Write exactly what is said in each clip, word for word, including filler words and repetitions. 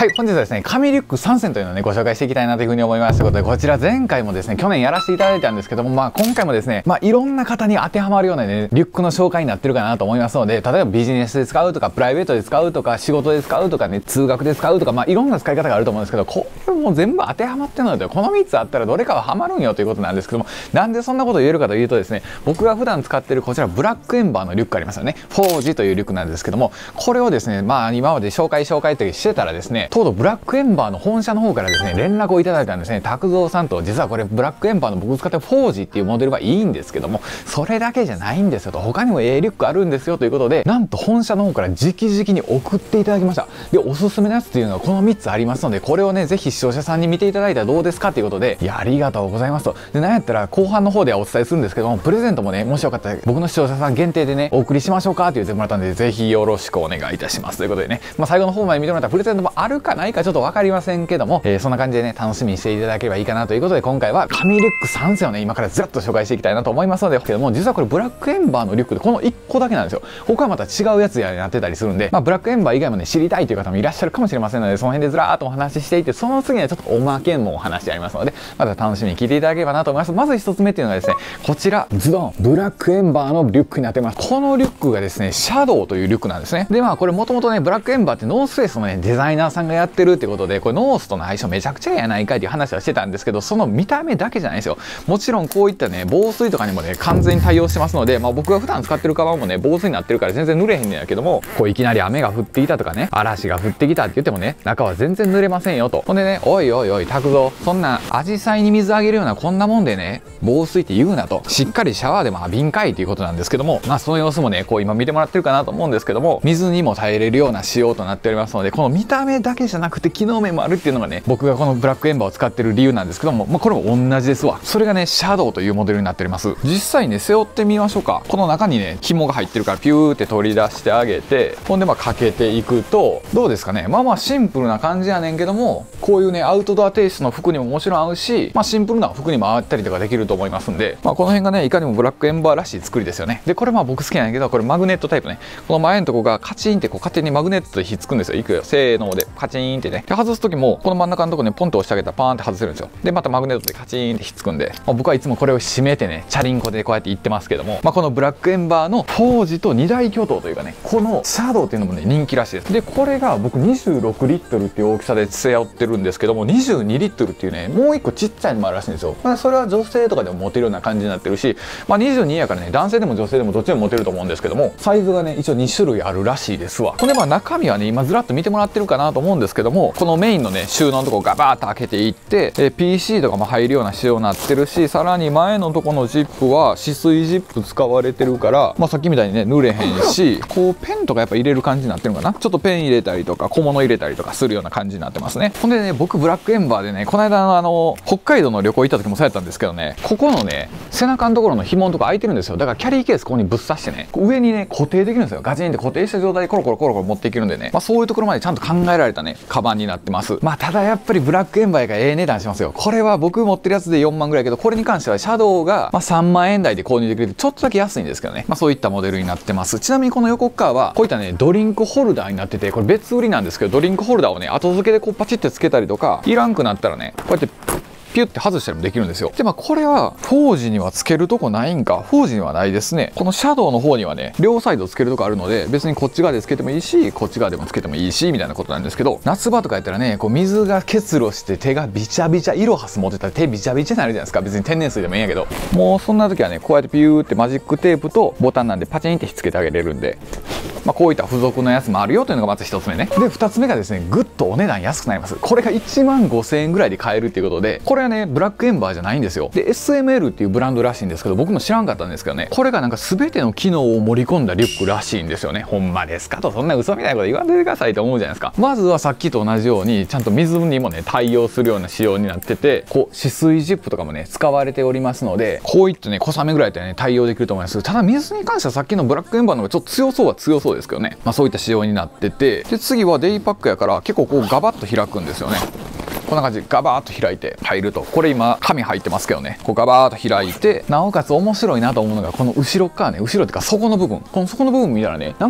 はい、本日はですね、紙リュックさんせんというのをね、ご紹介していきたいなというふうに思います。ということで、こちら前回もですね、去年やらせていただいたんですけども、まあ今回もですね、まあいろんな方に当てはまるようなね、リュックの紹介になってるかなと思いますので、例えばビジネスで使うとか、プライベートで使うとか、仕事で使うとかね、通学で使うとか、まあいろんな使い方があると思うんですけど、これも全部当てはまってるので、このみっつあったらどれかはハマるんよということなんですけども、なんでそんなことを言えるかというとですね、僕が普段使ってるこちらブラックエンバーのリュックありますよね。フォージというリュックなんですけども、これをですね、まあ今まで紹介紹介ってしてたらですね、とうとうブラックエンバーの本社の方からですね、連絡をいただいたんですね。拓蔵さんと、実はこれブラックエンバーの僕使ってるフォージっていうモデルはいいんですけども、それだけじゃないんですよと、他にもええリュックあるんですよということで、なんと本社の方から直々に送っていただきました。で、おすすめのやつっていうのはこのみっつありますので、これをね、ぜひ視聴者さんに見ていただいたらどうですかということで、いや、ありがとうございますと。で、なんやったら後半の方ではお伝えするんですけども、プレゼントもね、もしよかったら僕の視聴者さん限定でね、お送りしましょうかって言ってもらったんで、ぜひよろしくお願いいたしますということでね、まあ最後の方まで見てもらったらプレゼントもあるかないかちょっとわかりませんけども、えー、そんな感じでね、楽しみにしていただければいいかなということで、今回は紙リュックさんせんをね、今からずらっと紹介していきたいなと思いますので、けども、実はこれブラックエンバーのリュックでこのいっこだけなんですよ。他はまた違うやつやなってたりするんで、まあブラックエンバー以外もね、知りたいという方もいらっしゃるかもしれませんので、その辺でずらーっとお話ししていて、その次にはちょっとおまけもお話ありますので、また楽しみに聞いていただければなと思います。まず一つ目っていうのがですね、こちら、ズドン、ブラックエンバーのリュックになってます。このリュックがですね、シャドウというリュックなんですね。で、まあこれもともとね、ブラックエンバーってノースフェイスのね、デザイナーさんがやってるってことで、これノースとの相性めちゃくちゃやないかいっていう話はしてたんですけど、その見た目だけじゃないですよ。もちろんこういったね、防水とかにもね、完全に対応してますので、まあ僕が普段使ってるカバンもね、防水になってるから全然濡れへんねんやけども、こういきなり雨が降ってきたとかね、嵐が降ってきたって言ってもね、中は全然濡れませんよと。ほんでね、おいおいおい、拓蔵、そんなアジサイに水あげるようなこんなもんでね、防水って言うなと。しっかりシャワーでも浴びんかいっていうことなんですけども、まあその様子もね、こう今見てもらってるかなと思うんですけども、水にも耐えれるような仕様となっておりますので、この見た目だけじゃなくて機能面もあるっていうのがね、僕がこのブラックエンバーを使ってる理由なんですけども、まあこれも同じですわ。それがね、シャドウというモデルになっております。実際ね、背負ってみましょうか。この中にね、紐が入ってるからピューって取り出してあげて、ほんでまあかけていくと、どうですかね。まあまあシンプルな感じやねんけども、こういうね、アウトドアテイストの服にももちろん合うし、まあシンプルな服にも合ったりとかできると思いますんで、まあこの辺がね、いかにもブラックエンバーらしい作りですよね。で、これまあ僕好きなんやけど、これマグネットタイプね。この前のとこがカチンってこう勝手にマグネットでひっつくんですよ。いくよ。せーので、カチンってね。で、外す時も、この真ん中のとこね、ポンと押してあげたらパーンって外せるんですよ。で、またマグネットでカチンってひっつくんで、まあ、僕はいつもこれを締めてね、チャリンコでこうやって行ってますけども、まあこのブラックエンバーのフォージと二大巨頭というかね、このシャドウっていうのもね、人気らしいです。で、これが僕にじゅうろくリットルっていう大きさで背負ってるんですけども、にじゅうにリットルっていうね、もう一個ちっちゃいのもあるらしいんですよ。まあそれは女性とかでも持てるような感じになってるし、まあにじゅうにやからね、男性でも女性でもどっちでも持てると思うんですけども、サイズがね、一応に種類あるらしいですわ。これまあ中身はね、今ずらっと見てもらってるかなと思うんですけども、このメインのね、収納のとこガバーッと開けていって、え ピーシー とかも入るような仕様になってるし、さらに前のとこのジップは止水ジップ使われてるから、まあさっきみたいにね、濡れへんし、こうペンとかやっぱ入れる感じになってるのかな。ちょっとペン入れたりとか小物入れたりとかするような感じになってますね。ほんでね、僕ブラックエンバーでね、この間のあの、北海道の旅行行った時もそうやったんですけどね、ここのね、背中のところの紐のとこ開いてるんですよ。だからキャリーケースここにぶっ刺してね、上にね、固定できるんですよ。ガチンって固定した状態でコロコロコロコロ持っていけるんでね、まあそういうところまでちゃんと考えられたね、カバンになってます。まあただやっぱりブラックエンバーがええ値段しますよ。これは僕持ってるやつでよんまんぐらいやけど、これに関してはシャドウがまあさんまんえん台で購入できるちょっとだけ安いんですけどね、まあそういったモデルになってます。ちなみにこの横側はこういったね、ドリンクホルダーになってて、これ別売りなんですけど、ドリンクホルダーをね、後付けでこうパチってつけたりとか、いらんくなったらね、こうやってピュッて外したりもできるんですよ。で、まあこれはフォージにはつけるとこないんか、フォージにはないですね。このシャドウの方にはね、両サイドつけるとこあるので、別にこっち側でつけてもいいし、こっち側でもつけてもいいしみたいなことなんですけど、夏場とかやったらね、こう水が結露して手がビチャビチャ、イロハス持ってたら手ビチャビチャになるじゃないですか。別に天然水でもいいんやけど、もうそんな時はね、こうやってピューってマジックテープとボタンなんでパチンってひっつけてあげれるんで、まあこういった付属のやつもあるよというのがまずひとつめね。で、ふたつめがですね、ぐっとお値段安くなります。これがいちまんごせんえんぐらいで買えるっていうことで、これはね、ブラックエンバーじゃないんですよ。で エスエムエル っていうブランドらしいんですけど、僕も知らんかったんですけどね、これがなんか全ての機能を盛り込んだリュックらしいんですよね。ほんまですかと、そんな嘘みたいなこと言わんといてくださいと思うじゃないですか。まずはさっきと同じようにちゃんと水にもね対応するような仕様になってて、こう止水ジップとかもね使われておりますので、こういったね小雨ぐらいでね対応できると思います。ただ水に関してはさっきのブラックエンバーの方がちょっと強そうは強そうですけどね、まあそういった仕様になってて、で次はデイパックやから結構こうガバッと開くんですよね。こんな感じでガバーッと開いて入ると、これ今紙入ってますけどね、こうガバーッと開いて、なおかつ面白いなと思うのがこの後ろ側ね、後ろっていうか底の部分、この底の部分見たらね、なんかジップ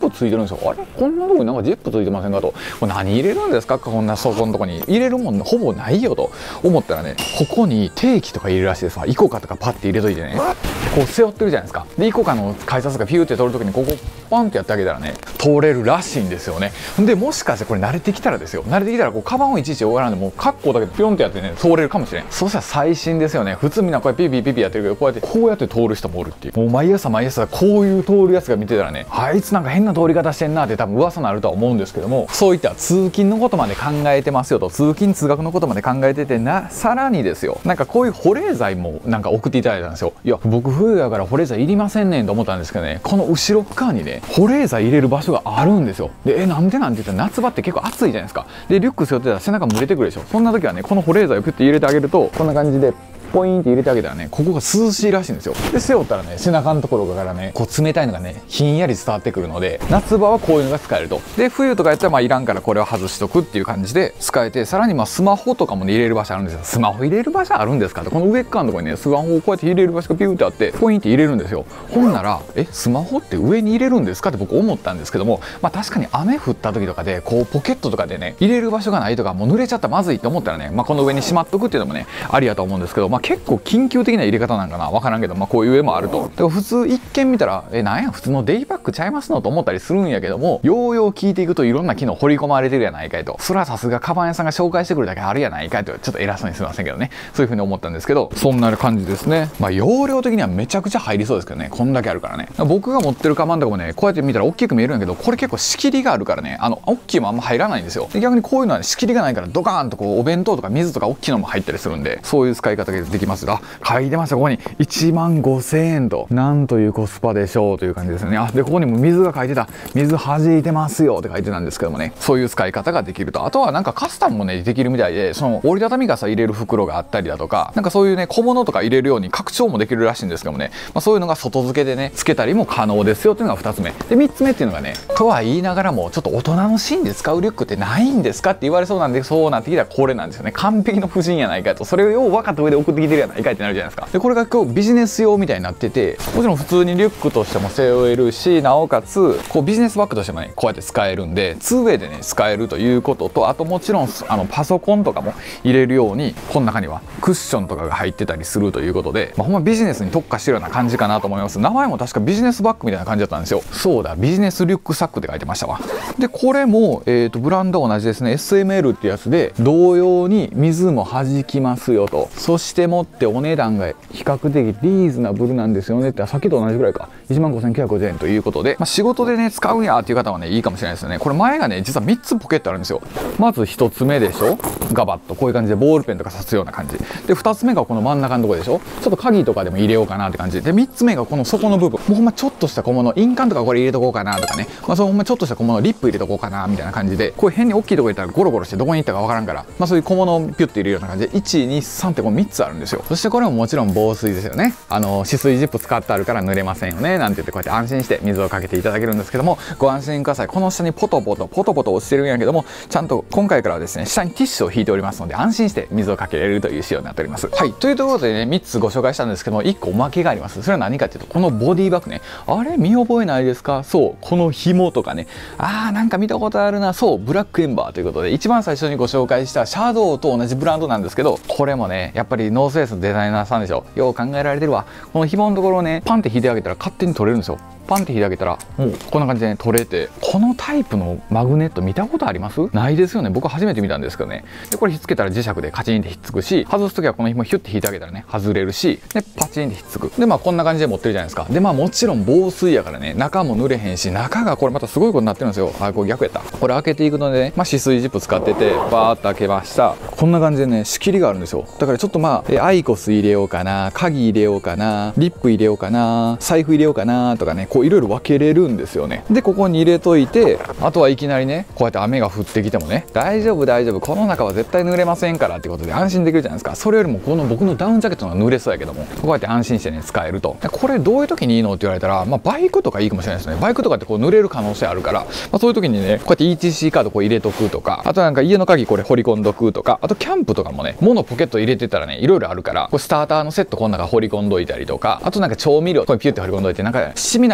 プついてるんですよ。あれこんなとこになんかジップついてませんかと。これ何入れるんですかこんなそこのとこに。入れるもんほぼないよと思ったらね、ここに定期とか入れるらしいですわ。イコカとかパッて入れといてね、こう背負ってるじゃないですか。でイコカの改札がピューって通るときにここパンってやってあげたらね、通れるらしいんですよね。でもしかしてこれ慣れてきたらですよ、慣れてきたらこうカバンをいちいち動かないでもうカッコだけピョンってやってね通れるかもしれん。そしたら最新ですよね。普通みんなこうやってピピピピやってるけど、こうやってこうやって通る人もおるっていう。もう毎朝毎朝こういう通るやつが見てたらね、あいつなんか変な通り方してんなって多分噂になるとは思うんですけども、そういった通勤のことまで考えてますよと、通勤通学のことまで考えててな、さらにですよ、なんかこういう保冷剤もなんか送っていただいたんですよ。いや僕冬やから保冷剤いりませんねんと思ったんですけどね、この後ろ側にね保冷剤入れる場所があるんですよ。でえなんでなんて言ったら夏場って結構暑いじゃないですか。でリュック背負ってたら背中蒸れてくるでしょ。そんな時はねこの保冷剤をピュッて入れてあげると、こんな感じでポインって入れてあげたらね、ここが涼しいらしいんですよ。で背負ったらね背中のところからねこう冷たいのがねひんやり伝わってくるので、夏場はこういうのが使えると。で冬とかやったらまあいらんからこれを外しとくっていう感じで使えて、さらにまあスマホとかも、ね、入れる場所あるんですよ。スマホ入れる場所あるんですかって、この上側のところにねスマホをこうやって入れる場所がピューってあってポインって入れるんですよ。ほんならえスマホって上に入れるんですかって僕思ったんですけども、まあ確かに雨降った時とかでこうポケットとかでね入れる場所がないとか、もう濡れちゃったらまずいと思ったらね、まあこの上にしまっとくっていうのもねありやと思うんですけど、まあ結構緊急的な入れ方なんかな分からんけど、まあこういう上もあると。だから普通一見見たらえなんや普通のデイパックちゃいますのと思ったりするんやけども、ようよう聞いていくといろんな機能掘り込まれてるやないかいと。それはさすがカバン屋さんが紹介してくるだけあるやないかいと、ちょっと偉そうにすみませんけどね、そういう風に思ったんですけど、そんな感じですね。まあ容量的にはめちゃくちゃ入りそうですけどね、こんだけあるからね。僕が持ってるカバンとかもねこうやって見たら大きく見えるんやけど、これ結構仕切りがあるからね、あの大きいもあんま入らないんですよ。で逆にこういうのは、ね、仕切りがないからドカーンとこうお弁当とか水とか大きいのも入ったりするんで、そういう使い方ができます。あ書いてました、ここにいちまんごせんえんと、なんというコスパでしょうという感じですよね。あでここにも水が書いてた、水弾いてますよって書いてたんですけどもね、そういう使い方ができると。あとはなんかカスタムもねできるみたいで、その折りたたみ傘入れる袋があったりだとか、なんかそういうね小物とか入れるように拡張もできるらしいんですけどもね、まあ、そういうのが外付けでねつけたりも可能ですよっていうのがふたつめで、みっつめっていうのがね、とは言いながらもちょっと大人のシーンで使うリュックってないんですかって言われそうなんで、そうなってきたらこれなんですよね。完璧の婦人やないかと、それをよう分かった上で送ってきてるやないかいってなるじゃないですか。でこれが今日ビジネス用みたいになってて、もちろん普通にリュックとしても背負えるし、なおかつこうビジネスバッグとしてもねこうやって使えるんで ツーウェイ でね使えるということと、あともちろんあのパソコンとかも入れるようにこの中にはクッションとかが入ってたりするということで、まあ、ほんまビジネスに特化してるような感じかなと思います。名前も確かビジネスバッグみたいな感じだったんですよ。そうだ、ビジネスリュックサックって書いてましたわ。でこれも、えーと、ブランドは同じですね。 エスエムエル ってやつで同様に水も弾きますよと、そしてもってお値段が比較的リーズナブルなんですよねって、さっきと同じぐらいか、いちまんごせんきゅうひゃくごじゅうえんということで、まあ、仕事でね使うんやっていう方はねいいかもしれないですよね。これ前がね実はみっつポケットあるんですよ。まずひとつめでしょ、ガバッとこういう感じでボールペンとか刺すような感じで、ふたつめがこの真ん中のところでしょ、ちょっと鍵とかでも入れようかなって感じで、みっつめがこの底の部分、もうほんまちょっとした小物、印鑑とかこれ入れとこうかなとかね、まあそうほんまちょっとした小物、リップ入れとこうかなみたいな感じで、こういう変に大きいところ入れたらゴロゴロしてどこに行ったかわからんから、まあそういう小物をピュッて入れるような感じでいちにさんってこうみっつあるんですよ。そしてこれももちろん防水ですよね。あの止水ジップ使ってあるから濡れませんよねなんて言って、こうやって安心して水をかけていただけるんですけども、ご安心ください。この下にポトポトポトポト落ちてるんやけども、ちゃんと今回からはですね下にティッシュを引いておりますので、安心して水をかけれるという仕様になっております。はい、というところでねみっつご紹介したんですけども、いっこおまけがあります。それは何かっていうと、このボディバッグね、あれ見覚えないですか？そうこの紐とかね、あーなんか見たことあるな、そうブラックエンバーということで、一番最初にご紹介したシャドウと同じブランドなんですけど、これもねやっぱりノースフェイスのデザイナーさんでしょ、よう考えられてるわ。この紐のところをねパンって引いてあげたら勝手に取れるんですよ。パンって引いてあげたらもうこんな感じで、ね、取れて、このタイプのマグネット見たことあります？ないですよね。僕初めて見たんですけどね。でこれひっつけたら磁石でカチンってひっつくし、外す時はこの紐ヒュッて引いてあげたらね外れるし、でパチンってひっつく。でまあこんな感じで持ってるじゃないですか。でまあもちろん防水やからね、中も濡れへんし、中がこれまたすごいことになってるんですよ。あこれ逆やった。これ開けていくのでね、まあ止水ジップ使っててバーッと開けました。こんな感じでね仕切りがあるんですよ。だからちょっとまあえアイコス入れようかな、鍵入れようかな、リップ入れようかな、財布入れようかなとかね、こういろいろ分けれるんですよね。でここに入れといて、あとはいきなりねこうやって雨が降ってきてもね、大丈夫大丈夫、この中は絶対濡れませんからってことで安心できるじゃないですか。それよりもこの僕のダウンジャケットの方が濡れそうやけども、こうやって安心してね使えると。これどういう時にいいのって言われたら、まあ、バイクとかいいかもしれないですね。バイクとかってこう濡れる可能性あるから、まあ、そういう時にねこうやって イーティーシー カードこう入れとくとか、あとなんか家の鍵これ掘り込んどくとか、あとキャンプとかもね物ポケット入れてたらねいろいろあるから、これスターターのセットこの中掘り込んどいたりとか、あとなんか調味料これピュッて掘り込んどいて、なんか染みな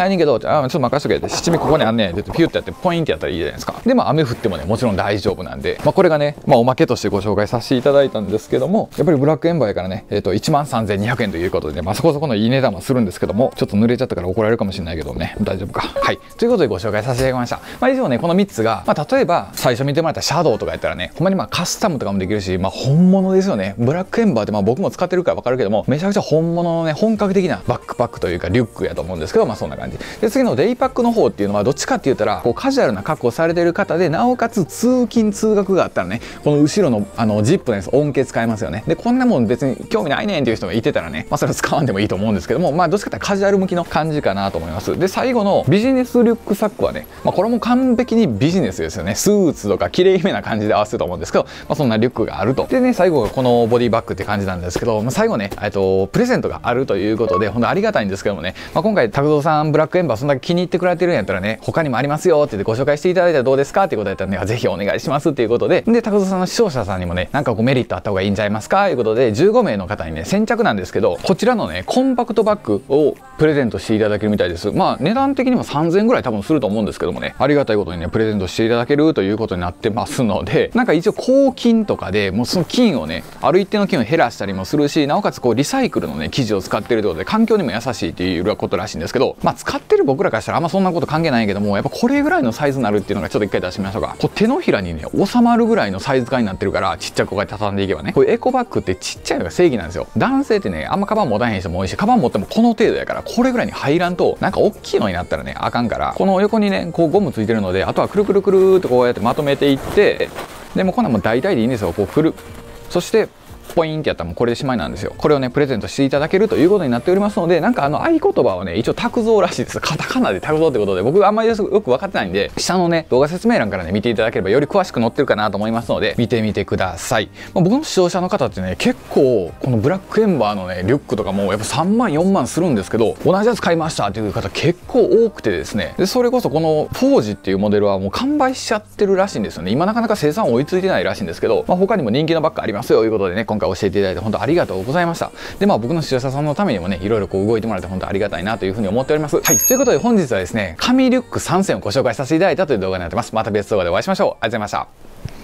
ないねんけど、あ、ちょっと任しとけって、七味ここにあんねんって言ってピュッてやってポインってやったらいいじゃないですか。でまあ雨降ってもねもちろん大丈夫なんで、まあ、これがね、まあ、おまけとしてご紹介させていただいたんですけども、やっぱりブラックエンバーやからね、えー、といちまんさんぜんにひゃくえんということで、ね、まあ、そこそこのいい値段はするんですけども、ちょっと濡れちゃったから怒られるかもしれないけどね、大丈夫か。はい、ということでご紹介させていただきました。まあ、以上ねこのみっつが、まあ、例えば最初見てもらったシャドウとかやったらね、ほんまにまあカスタムとかもできるし、まあ、本物ですよね。ブラックエンバーってまあ僕も使ってるから分かるけども、めちゃくちゃ本物のね本格的なバックパックというかリュックやと思うんですけど、まあそんな感じで、次のデイパックの方っていうのはどっちかって言ったらこうカジュアルな格好されてる方で、なおかつ通勤通学があったらね、この後ろのあのジップのやつ音形使えますよね。でこんなもん別に興味ないねんっていう人がいてたらね、まあそれは使わんでもいいと思うんですけども、まあどっちかっていうとカジュアル向きの感じかなと思います。で最後のビジネスリュックサックはね、まあ、これも完璧にビジネスですよね。スーツとか綺麗めな感じで合わせると思うんですけど、まあ、そんなリュックがあると。でね最後がこのボディバッグって感じなんですけど、まあ、最後ねえっとプレゼントがあるということで本当ありがたいんですけどもね、まあ、今回拓三さんブラックエンバーそんだけ気に入ってくれてるんやったらね、他にもありますよって言ってご紹介していただいたらどうですかっていうことやったらね、ぜひお願いしますっていうことで、で拓三さんの視聴者さんにもねなんかこうメリットあった方がいいんちゃいますかということでじゅうごめいの方にね先着なんですけど、こちらのねコンパクトバッグをプレゼントしていただけるみたいです。まあ値段的にもさんぜんえんぐらい多分すると思うんですけどもね、ありがたいことにねプレゼントしていただけるということになってますので、なんか一応抗菌とかでもうその菌をねある一定の菌を減らしたりもするし、なおかつこうリサイクルのね生地を使ってるということで環境にも優しいっていうことらしいんですけど、まあ使ってる僕らからしたらあんまそんなこと関係ないけども、やっぱこれぐらいのサイズになるっていうのがちょっと一回出してみましょうか。こう手のひらにね収まるぐらいのサイズ感になってるから、ちっちゃい子が畳んでいけばね、こういうエコバッグってちっちゃいのが正義なんですよ。男性ってねあんまカバン持たへん人も多いし、カバン持ってもこの程度やから、これぐらいに入らんとなんか大きいのになったらねあかんから、この横にねこうゴムついてるので、あとはくるくるくるってこうやってまとめていって、でもこんなんもう大体でいいんですよ。こうくる、そしてポインってやったらもうこれでしまいなんですよ。これをねプレゼントしていただけるということになっておりますので、なんかあの合言葉はね一応拓三らしいです。カタカナで拓三ってことで、僕あんまりよく分かってないんで、下のね動画説明欄からね見ていただければより詳しく載ってるかなと思いますので見てみてください。まあ、僕の視聴者の方ってね結構このブラックエンバーのねリュックとかもやっぱさんまんよんまんするんですけど、同じやつ買いましたっていう方結構多くてですね、でそれこそこのフォージっていうモデルはもう完売しちゃってるらしいんですよね。今なかなか生産追いついてないらしいんですけど、まあ、他にも人気のバッグありますよということでね、今回教えていただいて本当ありがとうございました。でまあ僕の視聴者さんのためにもねいろいろこう動いてもらって本当ありがたいなというふうに思っております。はい、ということで本日はですね紙リュックさんせんをご紹介させていただいたという動画になってます。また別動画でお会いしましょう。ありがとうございました。